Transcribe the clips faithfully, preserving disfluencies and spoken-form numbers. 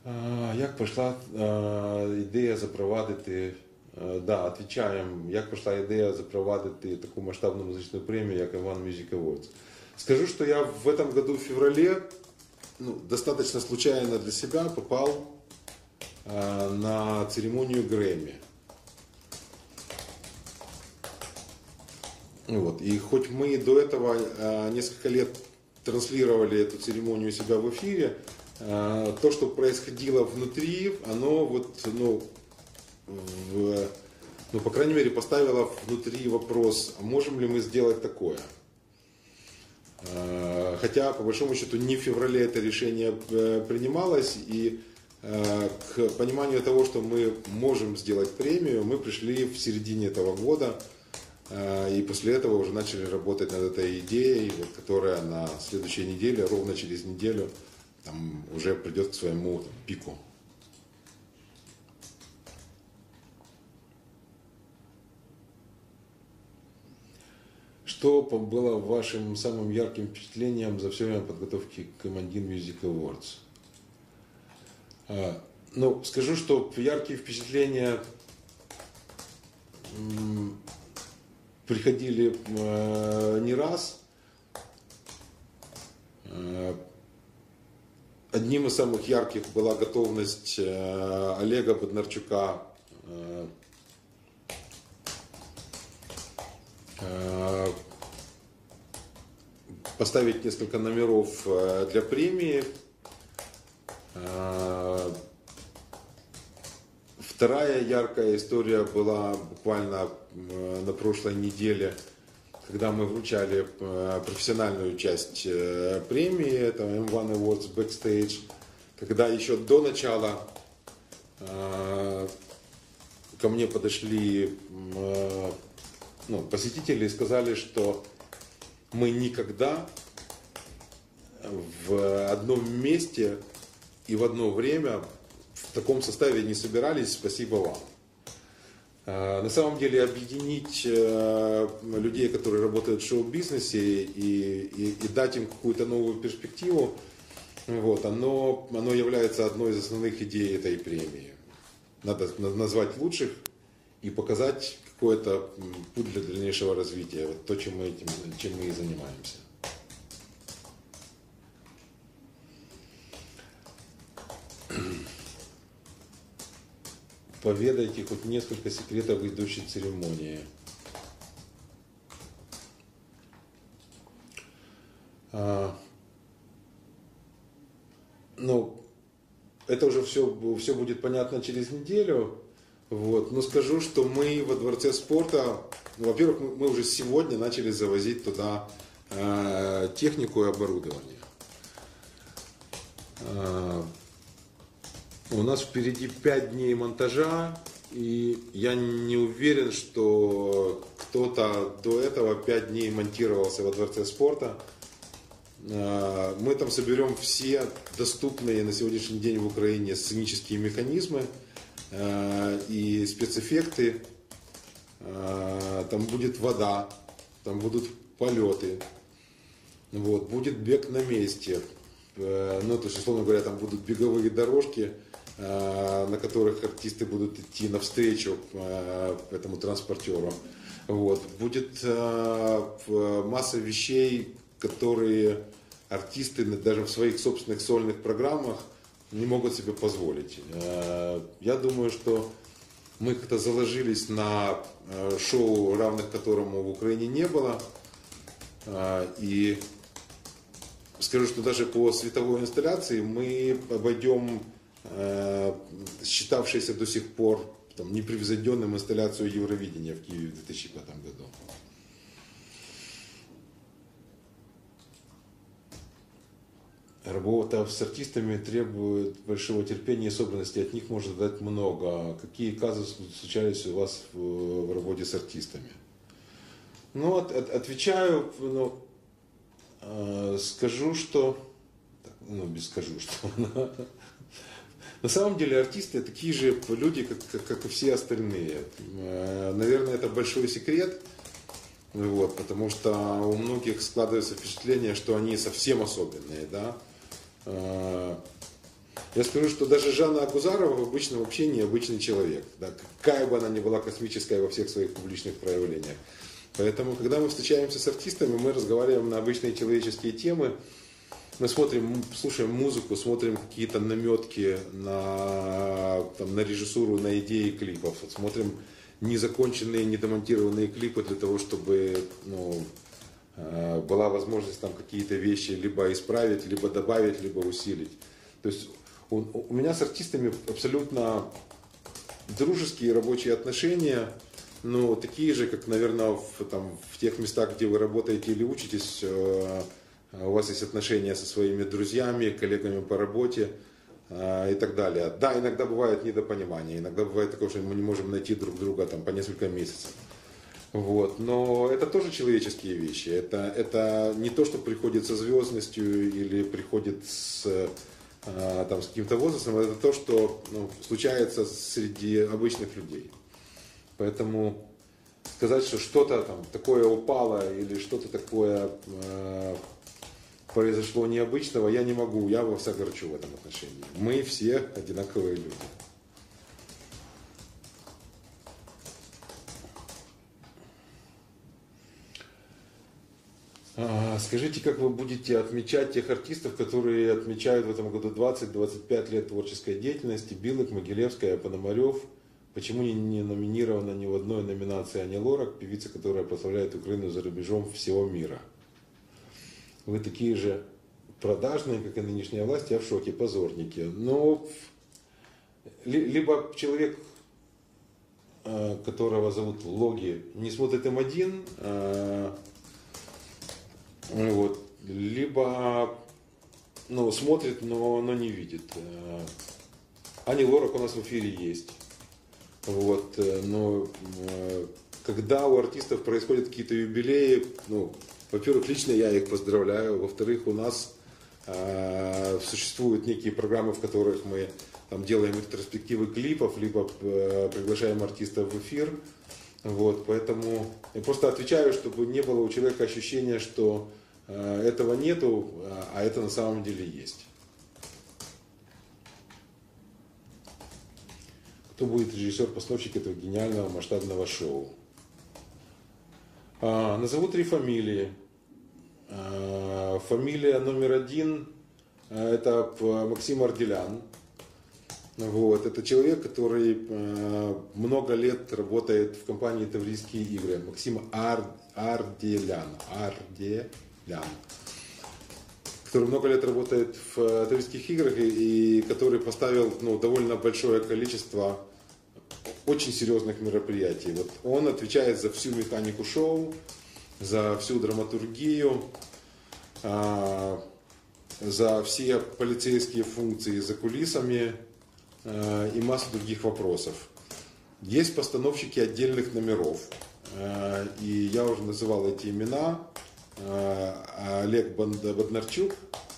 А, Як пройшла а, ідея запровадити, а, да, отвечаем, як пройшла ідея запровадити таку масштабну музичну премію, як One Music Awards? Скажу, что я в этом году в феврале, ну, достаточно случайно для себя попал а, на церемонию Грэмми. Вот. И хоть мы до этого а, несколько лет транслировали эту церемонию у себя в эфире, то, что происходило внутри, оно вот, ну, в, ну, по крайней мере, поставило внутри вопрос, а можем ли мы сделать такое? Хотя, по большому счету, не в феврале это решение принималось, и к пониманию того, что мы можем сделать премию, мы пришли в середине этого года, и после этого уже начали работать над этой идеей, которая на следующей неделе, ровно через неделю, там уже придет к своему там, пику. Что было вашим самым ярким впечатлением за все время подготовки к эм один Music Awards? А, ну, скажу, что яркие впечатления м, приходили э, не раз. Одним из самых ярких была готовность э, Олега Боднарчука э, э, поставить несколько номеров э, для премии. Э, вторая яркая история была буквально э, на прошлой неделе, когда мы вручали профессиональную часть премии, это эм один Awards Backstage, когда еще до начала э, ко мне подошли э, ну, посетители и сказали, что мы никогда в одном месте и в одно время в таком составе не собирались, спасибо вам. На самом деле объединить людей, которые работают в шоу-бизнесе, и, и, и дать им какую-то новую перспективу, вот, оно, оно является одной из основных идей этой премии. Надо назвать лучших и показать какой-то путь для дальнейшего развития. Вот то, чем мы, этим, чем мы и занимаемся. Поведайте хоть несколько секретов идущей церемонии. А, ну, это уже все, все будет понятно через неделю. Вот. Но скажу, что мы во Дворце спорта, ну, во-первых, мы, мы уже сегодня начали завозить туда э, технику и оборудование. А, У нас впереди пять дней монтажа, и я не уверен, что кто-то до этого пять дней монтировался во Дворце спорта. Мы там соберем все доступные на сегодняшний день в Украине сценические механизмы и спецэффекты. Там будет вода, там будут полеты, вот, будет бег на месте. Ну, то есть, условно говоря, там будут беговые дорожки, на которых артисты будут идти навстречу этому транспортеру. Вот. Будет масса вещей, которые артисты даже в своих собственных сольных программах не могут себе позволить. Я думаю, что мы как-то заложились на шоу, равных которому в Украине не было. И скажу, что даже по световой инсталляции мы обойдем считавшейся до сих пор там, непревзойденным инсталляцию Евровидения в Киеве в две тысячи пятом году. Работа с артистами требует большого терпения и собранности, от них можно дать много. Какие казусы случались у вас в, в работе с артистами? Ну, от, от, отвечаю, ну, э, скажу, что... Ну, без скажу, что... На самом деле артисты такие же люди, как, как, как и все остальные. Наверное, это большой секрет, вот, потому что у многих складывается впечатление, что они совсем особенные. Да? Я скажу, что даже Жанна Агузарова в обычном общении обычный человек, да, какая бы она ни была космическая во всех своих публичных проявлениях. Поэтому, когда мы встречаемся с артистами, мы разговариваем на обычные человеческие темы, мы смотрим, слушаем музыку, смотрим какие-то наметки на, там, на режиссуру, на идеи клипов, смотрим незаконченные, недомонтированные клипы для того, чтобы, ну, была возможность там какие-то вещи либо исправить, либо добавить, либо усилить. То есть у, у меня с артистами абсолютно дружеские рабочие отношения, но такие же, как, наверное, в, там, в тех местах, где вы работаете или учитесь, э, у вас есть отношения со своими друзьями, коллегами по работе э, и так далее. Да, иногда бывает недопонимание, иногда бывает такое, что мы не можем найти друг друга там, по несколько месяцев. Вот. Но это тоже человеческие вещи. Это, это не то, что приходит со звездностью или приходит с, там, с каким-то возрастом, это то, что, ну, случается среди обычных людей. Поэтому сказать, что что-то там такое упало или что-то такое э, произошло необычного, я не могу. Я вас огорчу в этом отношении. Мы все одинаковые люди. Скажите, как вы будете отмечать тех артистов, которые отмечают в этом году двадцать-двадцать пять лет творческой деятельности? Билык, Могилевская, Пономарев. Почему не номинирована ни в одной номинации Ани Лорак, певица, которая прославляет Украину за рубежом всего мира? Вы такие же продажные, как и нынешняя власть, я в шоке, позорники. Но либо человек, которого зовут Логи, не смотрит эм один, вот, либо, ну, смотрит, но, но не видит. Ани Лорак у нас в эфире есть. Вот, но когда у артистов происходят какие-то юбилеи, ну, во-первых, лично я их поздравляю, во-вторых, у нас э, существуют некие программы, в которых мы там делаем ретроспективы клипов, либо э, приглашаем артистов в эфир. Вот, поэтому я просто отвечаю, чтобы не было у человека ощущения, что э, этого нету, а это на самом деле есть. Кто будет режиссер-постановщик этого гениального масштабного шоу? А, назову три фамилии. А, фамилия номер один – это Максим Арделян. Вот. Это человек, который э, много лет работает в компании «Таврийские игры». Максим Ар, Арделян. Арделян. Который много лет работает в э, «Таврийских играх» и, и который поставил, ну, довольно большое количество очень серьезных мероприятий. Вот он отвечает за всю механику шоу, за всю драматургию, э, за все полицейские функции за кулисами, и массу других вопросов. Есть постановщики отдельных номеров, и я уже называл эти имена. Олег Боднарчук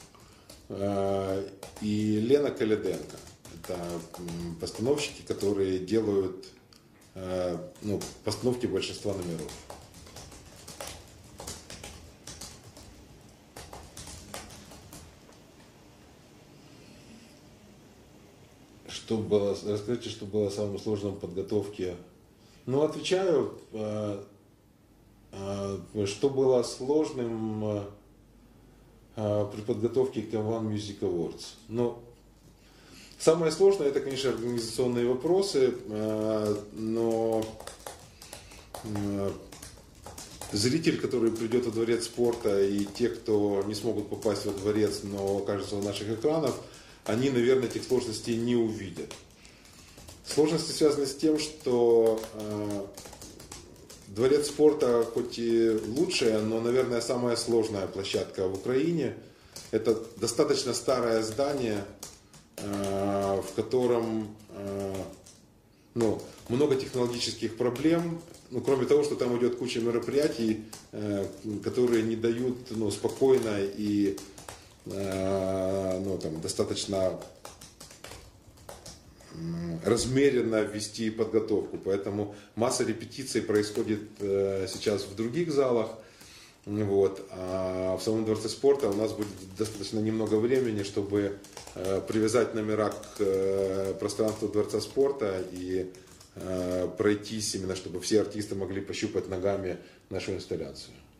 и Лена Коляденко. Это постановщики, которые делают, ну, постановки большинства номеров. Что было, расскажите, что было самым сложным в подготовке. Ну, отвечаю, что было сложным при подготовке к One Music Awards. Ну, самое сложное — это, конечно, организационные вопросы, но зритель, который придет во дворец спорта, и те, кто не смогут попасть во дворец, но окажутся у наших экранов, они, наверное, этих сложностей не увидят. Сложности связаны с тем, что э, дворец спорта хоть и лучшая, но, наверное, самая сложная площадка в Украине. Это достаточно старое здание, э, в котором э, ну, много технологических проблем. Ну, кроме того, что там идет куча мероприятий, э, которые не дают, ну, спокойно и ну, там, достаточно размеренно вести подготовку. Поэтому масса репетиций происходит сейчас в других залах. Вот. А в самом Дворце спорта у нас будет достаточно немного времени, чтобы э, привязать номера к э, пространству Дворца спорта и э, пройтись именно, чтобы все артисты могли пощупать ногами нашу инсталляцию.